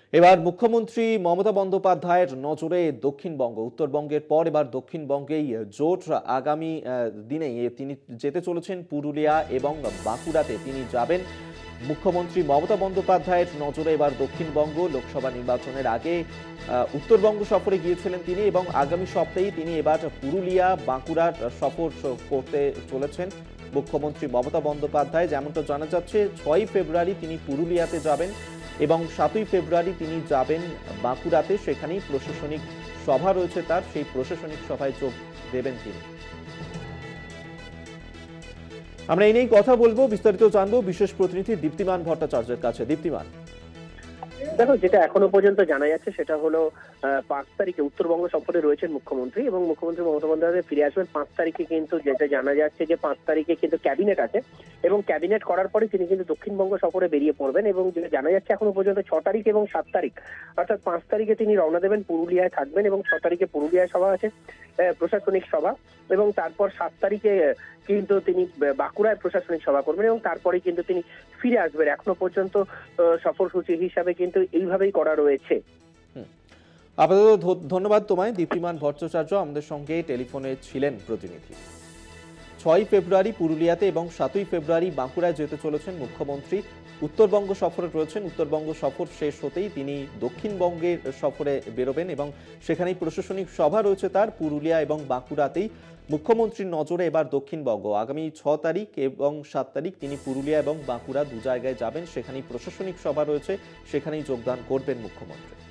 এবার মুখ্যমন্ত্রী মমতা বন্দ্যোপাধ্যায়ের নজরে দক্ষিণবঙ্গ। উত্তরবঙ্গের পর এবার দক্ষিণবঙ্গেই জোট। আগামী দিনে তিনি যেতে চলেছেন পুরুলিয়া এবং বাঁকুড়াতে তিনি যাবেন। মুখ্যমন্ত্রী মমতা বন্দ্যোপাধ্যায়ের নজরে এবার দক্ষিণবঙ্গ। লোকসভা নির্বাচনের আগে উত্তরবঙ্গ সফরে গিয়েছিলেন তিনি এবং আগামী সপ্তাহেই তিনি এবার পুরুলিয়া বাঁকুড়ার সফর করতে চলেছেন মুখ্যমন্ত্রী মমতা বন্দ্যোপাধ্যায়। যেমনটা জানা যাচ্ছে 6ই ফেব্রুয়ারি তিনি পুরুলিয়াতে যাবেন এবং 7ই ফেব্রুয়ারি তিনি যাবেন বাঁকুড়াতে। সেখানেই প্রশাসনিক সভা রয়েছে তার, সেই প্রশাসনিক সভায় যোগ দেবেন তিনি। আমরা এই নিয়েই কথা বলবো, বিস্তারিত জানবো বিশেষ প্রতিনিধি দীপ্তিমান ভট্টাচার্যের কাছে। দীপ্তিমান, দেখো, যেটা এখনো পর্যন্ত জানা যাচ্ছে সেটা হলো 5 তারিখে উত্তরবঙ্গ সফরে রয়েছেন মুখ্যমন্ত্রী এবং মুখ্যমন্ত্রী মমতা বন্দ্যোপাধ্যায় ফিরে আসবেন 5 তারিখে। কিন্তু যেটা জানা যাচ্ছে যে 5 তারিখে কিন্তু ক্যাবিনেট আছে এবং ক্যাবিনেট করার পরে তিনি কিন্তু দক্ষিণবঙ্গ সফরে বেরিয়ে পড়বেন। এবং যেটা জানা যাচ্ছে এখনো পর্যন্ত 6 তারিখ এবং 7 তারিখ, অর্থাৎ 5 তারিখে তিনি রওনা দেবেন, পুরুলিয়ায় থাকবেন এবং 6 তারিখে পুরুলিয়ায় সভা আছে, প্রশাসনিক সভা, এবং তারপর 7 তারিখে কিন্তু তিনি বাঁকুড়ায় প্রশাসনিক সভা করবেন এবং তারপরে কিন্তু তিনি ফিরে আসবেন। এখনো পর্যন্ত সফরসূচি হিসাবে কিন্তু এইভাবেই করা রয়েছে। আপাতত ধন্যবাদ তোমায় দীপ্তিমান ভট্টাচার্য, আমাদের সঙ্গে টেলিফোনে ছিলেন প্রতিনিধি। 6ই ফেব্রুয়ারি পুরুলিয়াতে এবং 7ই ফেব্রুয়ারি বাঁকুড়ায় যেতে চলেছেন মুখ্যমন্ত্রী। উত্তরবঙ্গ সফরে রয়েছেন। উত্তরবঙ্গ সফর শেষ হতেই তিনি দক্ষিণবঙ্গের সফরে বেরোবেন এবং সেখানেই প্রশাসনিক সভা রয়েছে তার পুরুলিয়া এবং বাঁকুড়াতেই। মুখ্যমন্ত্রীর নজরে এবার দক্ষিণবঙ্গ। আগামী 6 তারিখ এবং 7 তারিখ তিনি পুরুলিয়া এবং বাঁকুড়া দু জায়গায় যাবেন, সেখানেই প্রশাসনিক সভা রয়েছে, সেখানেই যোগদান করবেন মুখ্যমন্ত্রী।